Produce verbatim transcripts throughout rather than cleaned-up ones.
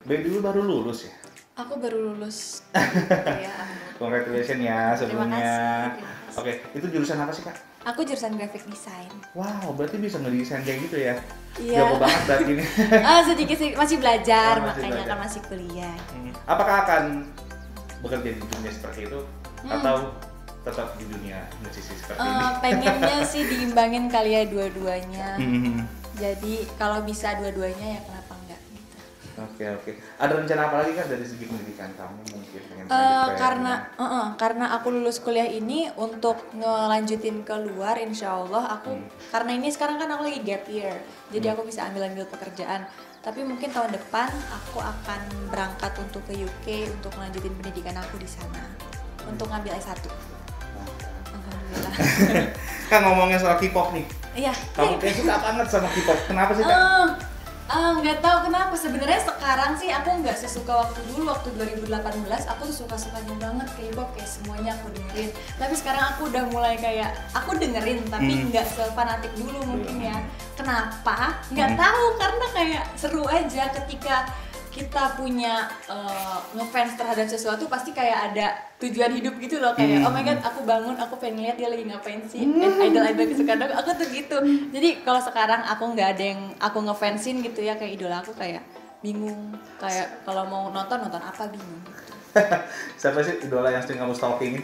Baby dulu baru lulus ya? Aku baru lulus. Ya. Congratulations ya sebelumnya. Terima kasih. Oke, itu jurusan apa sih kak? Aku jurusan graphic design. Wow, berarti bisa ngedesain kayak gitu ya? Iya. Jago banget berarti ini. Ah, sedikit sih masih belajar, Oh, masih makanya belajar. kan masih kuliah. Hmm. Apakah akan bekerja di dunia seperti itu Hmm. atau tetap di dunia musisi seperti ini? Eh, pengennya sih diimbangin kali ya dua-duanya. Hmm. Jadi kalau bisa dua-duanya ya kenapa enggak gitu. Oke oke. Ada rencana apa lagi kan dari segi pendidikan kamu mungkin pengen Eh, lanjut ke karena yang- eh, eh, karena aku lulus kuliah ini untuk ngelanjutin keluar, insya Allah aku Hmm. karena ini sekarang kan aku lagi gap year, jadi aku bisa ambil ambil pekerjaan. Tapi mungkin tahun depan aku akan berangkat untuk ke U K untuk melanjutin pendidikan aku di sana untuk ngambil S satu. Alhamdulillah. Kan ngomongin soal K-pop nih. Iya. Kamu kayak suka banget sama K-pop. Kenapa sih kak? Eh, eh, nggak tahu kenapa sebenarnya sekarang sih aku nggak sesuka waktu dulu waktu dua ribu delapan belas aku tuh suka sukanya banget K-pop kayak semuanya aku dengerin. Tapi sekarang aku udah mulai kayak aku dengerin tapi Hmm. nggak sefanatik dulu mungkin ya. Kenapa? Nggak Hmm. tahu karena kayak seru aja ketika kita punya uh, ngefans terhadap sesuatu pasti kayak ada tujuan hidup gitu loh kayak Hmm. oh my god aku bangun aku pengen lihat dia lagi ngapain sih and idol-idol kesukaan aku aku tuh gitu jadi kalau sekarang aku nggak ada yang aku ngefansin gitu ya kayak idola aku kayak bingung kayak kalau mau nonton nonton apa bingung gitu. Siapa sih idola yang sering kamu stalking?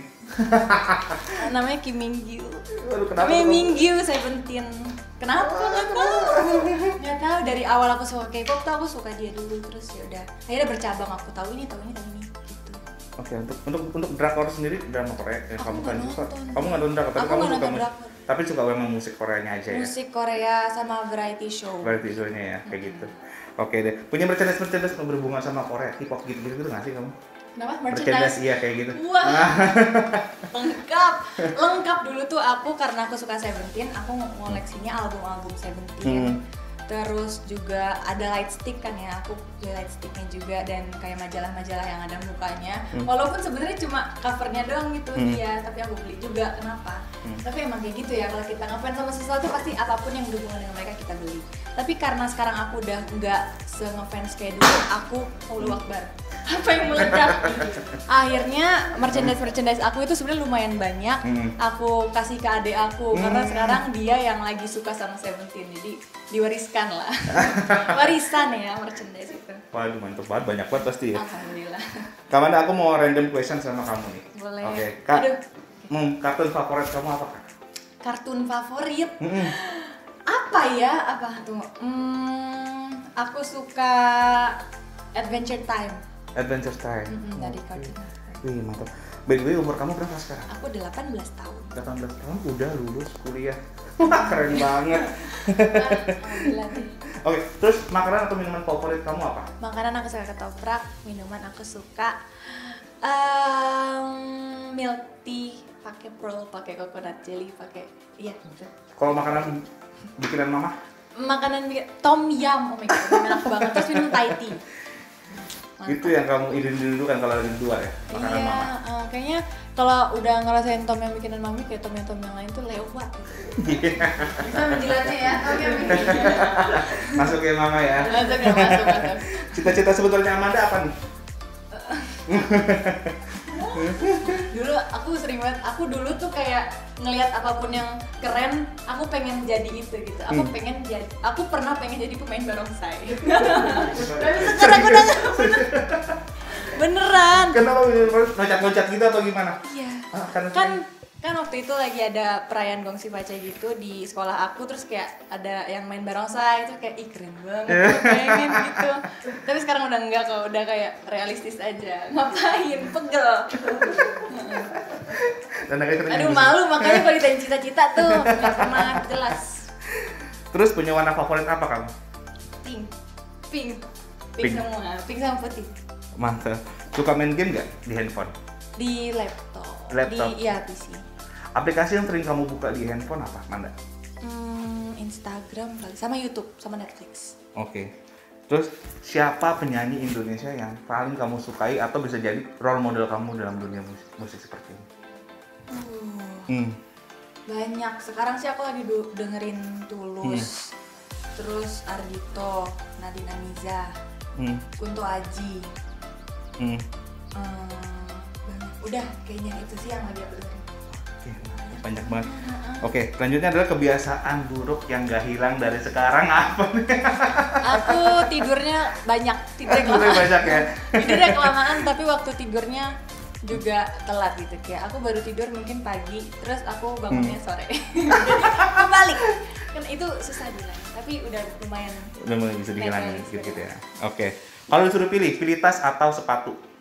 Namanya Kim Min Gyu. Waduh, kenapa Namanya tuh? Min Gyu Seventeen. Kenapa nggak tahu? Nggak tahu dari awal aku suka K-pop tuh aku suka dia dulu terus ya udah akhirnya bercabang aku tahu ini tahu ini tahu ini gitu. Oke, untuk untuk untuk drakor sendiri drama Korea yang Aku kamu nggak kan suka. nonton. Kamu nggak nonton drakor, tapi Aku kamu nggak suka nonton musik. drakor. Tapi suka memang musik Koreanya aja ya. Musik Korea sama variety show. Berarti isunya ya kayak gitu. Oke deh. Punya merchandise merchandise yang berhubungan sama Korea, K-pop gitu gitu nggak sih kamu? Kenapa? Merchandise Merchandise. iya kayak gitu. Wah, lengkap, lengkap dulu tuh aku karena aku suka Seventeen, aku ngoleksinya album-album Seventeen. Hmm. Terus juga ada light stick kan ya, aku beli light sticknya juga dan kayak majalah-majalah yang ada mukanya. Hmm. Walaupun sebenarnya cuma covernya doang gitu Hmm. dia, tapi aku beli juga. Kenapa? Hmm. Tapi emang kayak gitu ya, kalau kita ngefans sama sesuatu pasti apapun yang berhubungan dengan mereka kita beli. Tapi karena sekarang aku udah nggak se-ngefans kayak dulu, aku Allahu Akbar. Apa yang meledak? Akhirnya merchandise-merchandise aku itu sebenarnya lumayan banyak. Hmm. Aku kasih ke adik aku karena Hmm. sekarang dia yang lagi suka sama Seventeen, jadi diwariskan lah. Warisan ya merchandise itu. Waduh mantep banget, banyak banget pasti ya. Alhamdulillah. Kamanda, aku mau random question sama kamu nih. Boleh. Oke, Kak. Aduh, Hmm, kartun favorit kamu apa kak? kartun favorit Hmm. apa ya? Apa tuh? Hmm, aku suka Adventure Time. Adventure Time. Mm-mm, dari Oke. kartun. Wih mantap. By the way umur kamu berapa sekarang? Aku delapan belas tahun. delapan belas tahun udah lulus kuliah. Wah keren banget. Alhamdulillah deh. Oke, terus makanan atau minuman favorit kamu apa? Makanan aku suka ketoprak, minuman aku suka um, milk tea, pakai pearl, pakai coconut jelly, pakai iya gitu. Kalau makanan bikinan mama? Makanan bikin tom yum, oh my god, enak banget. Terus minum Thai tea. Mantap. Itu yang kamu idin dulu kan kalau lagi di luar ya? Makanan Iya, mama? eh, kayaknya kalau udah ngerasain tom yang bikinan mami kayak tom yang tom yang lain tuh lewat. Bisa menjilatnya ya, tom yang bikin. Masuk ya mama ya? Masuk ya, masuk, masuk. Cita-cita sebetulnya Amanda apa nih? Dulu aku sering banget, aku dulu tuh kayak ngelihat apapun yang keren, aku pengen jadi itu gitu. Aku Hmm. pengen jadi, aku pernah pengen jadi pemain barongsai. Tapi sekarang aku udah nggak bener. Beneran. Kenapa loncat-loncat gitu atau gimana? Iya. Ah, karena Kan kan waktu itu lagi ada perayaan Gongsi Paca gitu di sekolah aku, terus kayak ada yang main barongsai itu kayak ih keren banget, aku pengen gitu. Tapi sekarang udah enggak kok, udah kayak realistis aja. Ngapain? Pegel. Dan akhirnya keren Aduh gitu. malu, makanya kalau ditanya cita-cita tuh nggak pernah jelas. Terus punya warna favorit apa kamu? Pink, pink, pink, Pink. semua, pink sama putih. Mantap. Suka main game nggak di handphone? Di laptop, Laptop. di iya P C. Aplikasi yang sering kamu buka di handphone apa, Manda? Hmm, Instagram kali, sama YouTube, sama Netflix. Oke. Terus siapa penyanyi Indonesia yang paling kamu sukai atau bisa jadi role model kamu dalam dunia musik, musik seperti ini? Uh, Hmm. banyak. Sekarang sih aku lagi du- dengerin Tulus, terus Ardito, Nadine Amiza, Hmm. Kunto Aji. Hmm. Hmm, banyak. Udah kayaknya itu sih yang lagi aku dengerin. Oke, banyak banget. Oke, selanjutnya adalah kebiasaan buruk yang gak hilang dari sekarang apa nih? Aku tidurnya banyak, tidurnya Tidurnya kelamaan. banyak ya? Tidurnya kelamaan, tapi waktu tidurnya juga telat gitu. Kayak aku baru tidur mungkin pagi, terus aku bangunnya Hmm. sore. Kebalik. Kan itu susah bilang, tapi udah lumayan. Udah mulai bisa dihilangin Level. gitu-gitu ya. Oke. Kalau disuruh pilih, pilih tas atau sepatu?